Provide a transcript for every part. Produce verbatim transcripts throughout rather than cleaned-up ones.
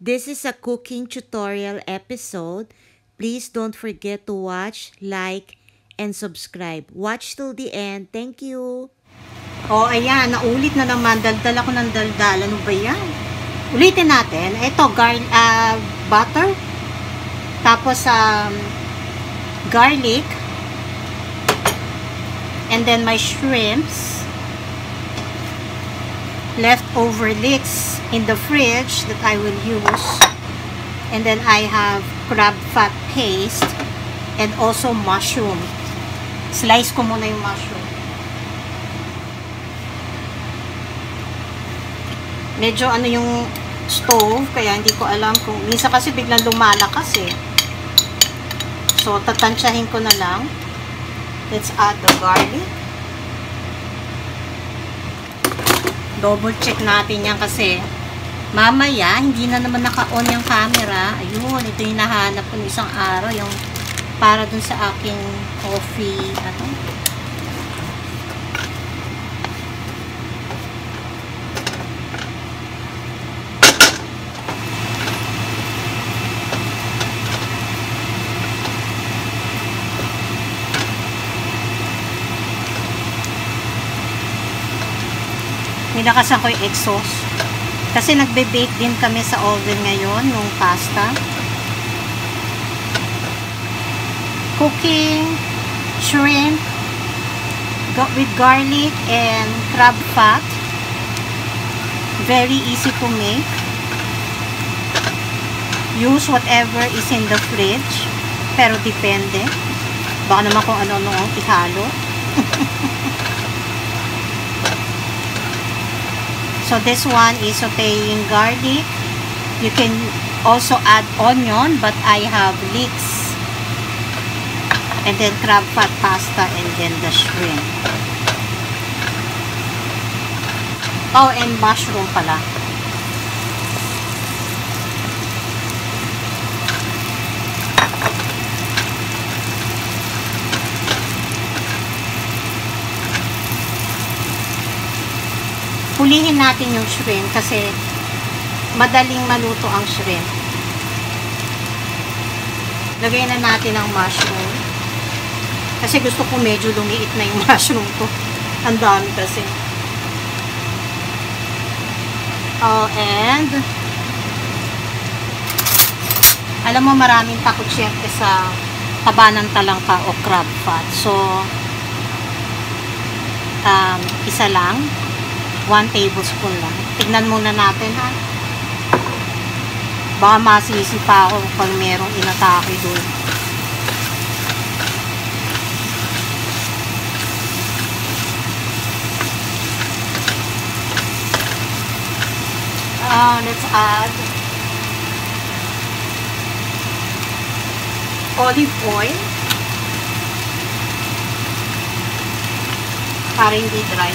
This is a cooking tutorial episode. Please don't forget to watch, like, and subscribe. Watch till the end. Thank you. Oh, ayan. Naulit na naman. Daldal ako ng daldal. Ano ba yan? Ulitin natin. Ito, gar uh, butter. Tapos, um, garlic. And then, my shrimps. Leftover leeks in the fridge that I will use. And then, I have crab fat paste. And also, mushroom. Slice ko muna yung mushroom. Medyo ano yung stove, kaya hindi ko alam kung, minsan kasi biglang lumalakas eh. So, tatansyahin ko na lang. Let's add the garlic. Double check natin yan kasi mamaya, hindi na naman naka-on yung camera. Ayun, ito yung nahanap ko isang araw, yung para dun sa aking coffee, ano? Nilakasan ko yung exhaust. Kasi nagbe-bake din kami sa oven ngayon, nung pasta. Cooking shrimp with garlic and crab fat. Very easy to make. Use whatever is in the fridge. Pero depende. Baka naman kung ano-ano ang ihalo. So this one is sauteing garlic. You can also add onion, but I have leeks. And then crab fat pasta and then the shrimp. Oh, and mushroom pala. Hulihin natin yung shrimp kasi madaling maluto ang shrimp. Lagay na natin ang mushroom. Kasi gusto ko medyo lumiit na yung mushroom ko. Ang dami kasi. Oh, and alam mo maraming takot syempre sa taba ng talangka o crab fat. So, um, isa lang. one tablespoon lang. Tignan muna natin ha. Baka masisi pa ako pag merong inatake doon. Uh, let's add olive oil para hindi dry.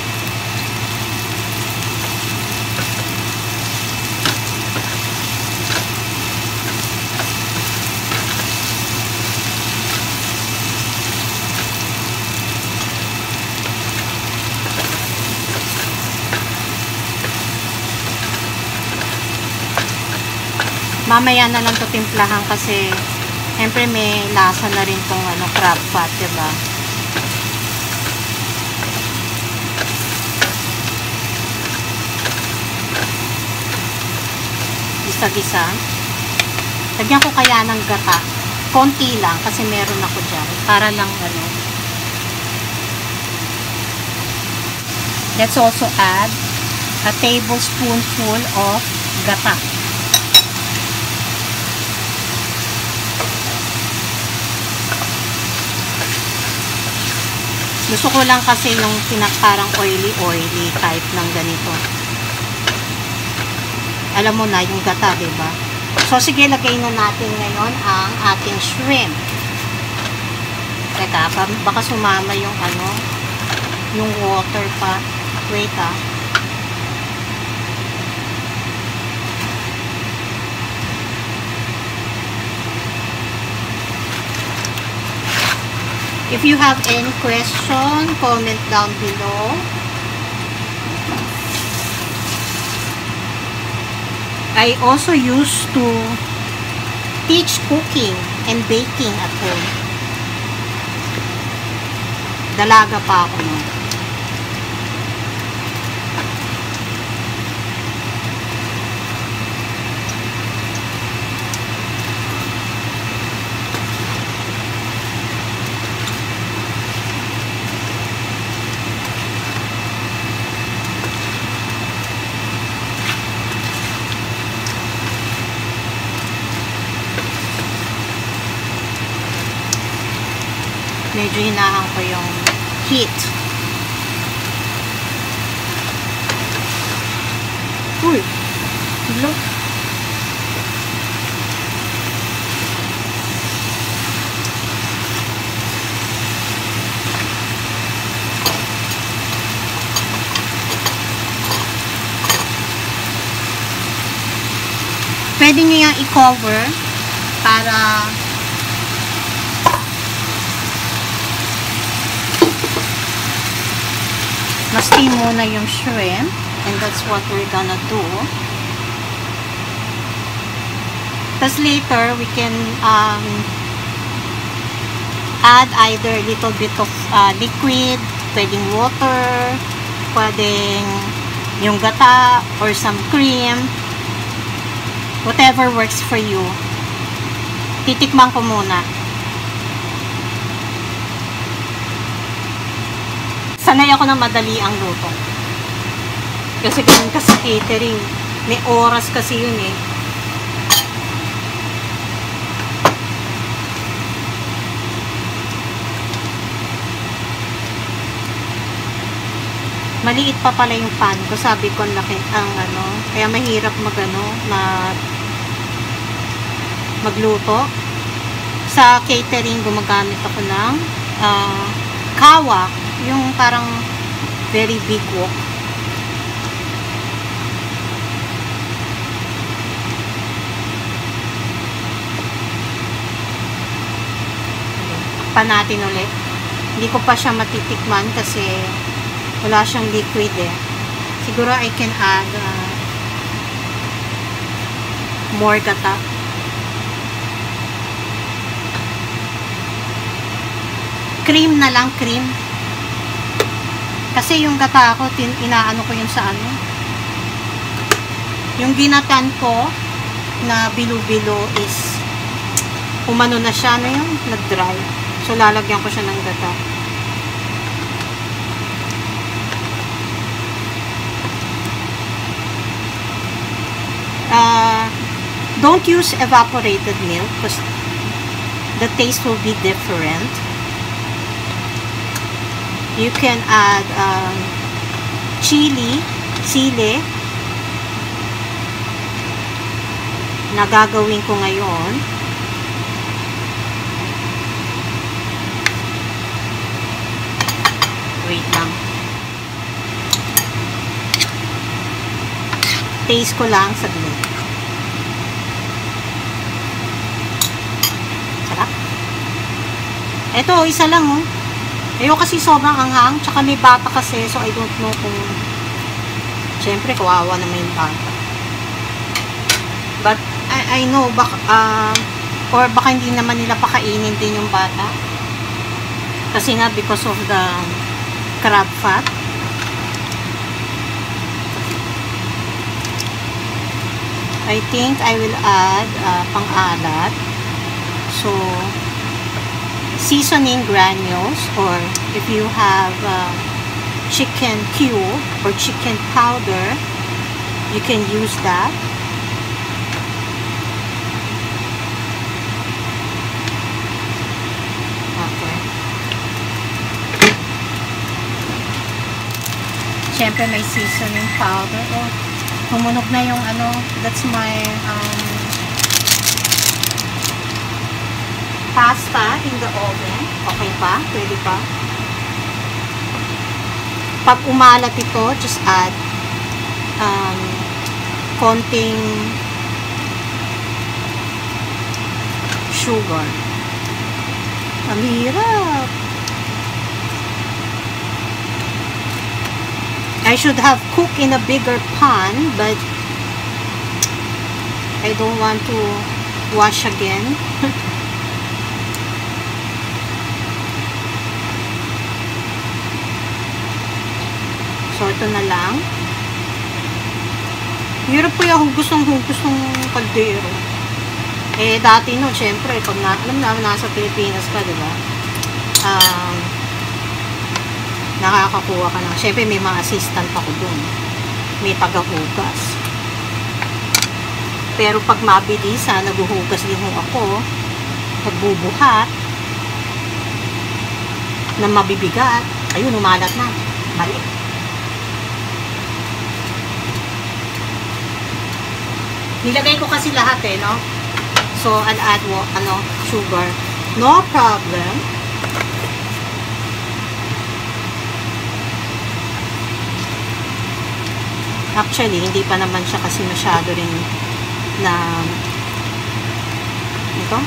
Mamaya na lang ito timplahan kasi siyempre may lasa na rin tong ano, crab fat, diba? Gisa-gisa. Lagyan ko kaya ng gata. Konti lang kasi meron ako dyan. Para lang ano. Let's also add a tablespoonful of gata. Gusto ko lang kasi yung parang oily-oily type ng ganito. Alam mo na, yung gata, diba? So, sige, lagay na natin ngayon ang ating shrimp. Teka, baka sumama yung ano, yung water pa. Wait ah. If you have any question, comment down below. I also used to teach cooking and baking at home. Dalaga pa ako nun. Medyo hinahan ko yung heat. Uy! Look! Pwede nyo yung i-cover para ma-steam muna yung shrimp, and that's what we're gonna do. Tapos later, we can um, add either a little bit of uh, liquid, pwedeng water, pwedeng yung gata, or some cream, whatever works for you. Titikman ko muna. Sanay ako na madali ang luto. Kasi ganun ka sa catering. May oras kasi yun eh. Maliit pa pala yung pan ko. Sabi ko ang laki ang ano. Kaya mahirap mag ano, mag, magluto. Sa catering, gumagamit ako ng uh, kawa. Yung parang very big wok. Pa natin ulit. Hindi ko pa siya matitikman kasi wala siyang liquid eh. Siguro I can add uh, more gata. Cream na lang, cream. Kasi yung gata ko, tin inaano ko yun sa ano. Yung ginatan ko na bilo-bilo is umano na siya na yun, nag-dry. So, lalagyan ko siya ng gata. Uh, don't use evaporated milk because the taste will be different. You can add um, chili, sili, na gagawin ko ngayon. Wait lang. Taste ko lang saglit. Sarap. Ito, isa lang oh. Ayoko kasi sobrang anghang, tsaka may bata kasi, so I don't know kung syempre kawawa naman yung bata. But I, I know baka, uh, or baka hindi naman nila pakainin din yung bata kasi nga because of the crab fat. I think I will add uh, pang-alat, so seasoning granules, or if you have uh, chicken cube or chicken powder, you can use that. Okay. Siyempre may seasoning powder. Oh, tumunog na yung ano, that's my um, pasta in the oven. Okay pa? Pwede pa? Pag umalat ito, just add um, konting sugar. Ang hirap. I should have cooked in a bigger pan, but I don't want to wash again. So, ito na lang. Hirap po yung gustong gustong kaldero. Eh, dati no, syempre, pag na, alam naman, nasa Pilipinas ka, di ba? Um, nakakakuha ka na. Syempre, may mga assistant ako dun. May tagahugas. Pero pag mabilisan, naghuhugas din ho ako. Nagbubuhat. Na mabibigat. Ayun, umalat na. Mali. Nilagay ko kasi lahat eh, no? So, I'll add mo, ano, sugar. No problem. Actually, hindi pa naman siya kasi masyado rin na ito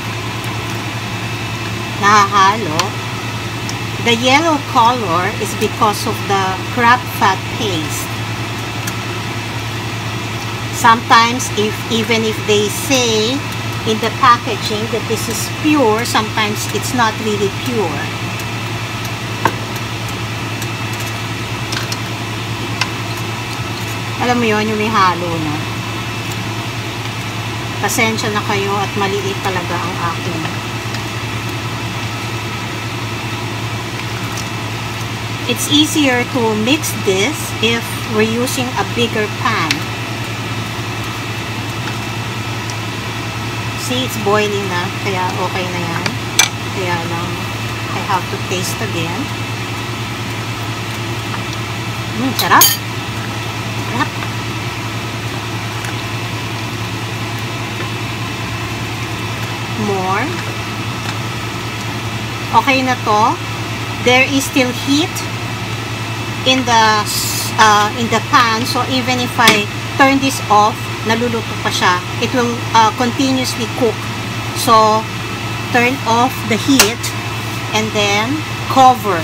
nahahalo. The yellow color is because of the crab fat paste. Sometimes, if even if they say in the packaging that this is pure, sometimes it's not really pure. Alam mo yun, yung may halo na. Pasensya na kayo at maliit talaga ang akin. It's easier to mix this if we're using a bigger pan. See, it's boiling na, kaya okay na yan. Kaya lang, I have to taste again. Mmm, sarap. Sarap. More. Okay na to. There is still heat in the uh, in the pan, so even if I turn this off, naluluto pa siya. It will uh, continuously cook. So, turn off the heat and then cover.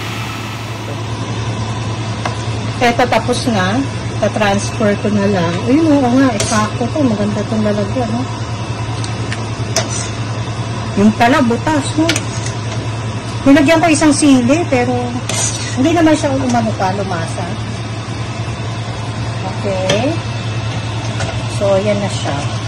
Eto, tapos na. Ta-transfer ko na lang. Ayun, oo nga, eksakto to. Maganda itong lalagyan, no? Yung pala, butas, no? Nilagyan ko isang sili, pero hindi naman siya umano pa, lumasa. Okay. So, yan na siya.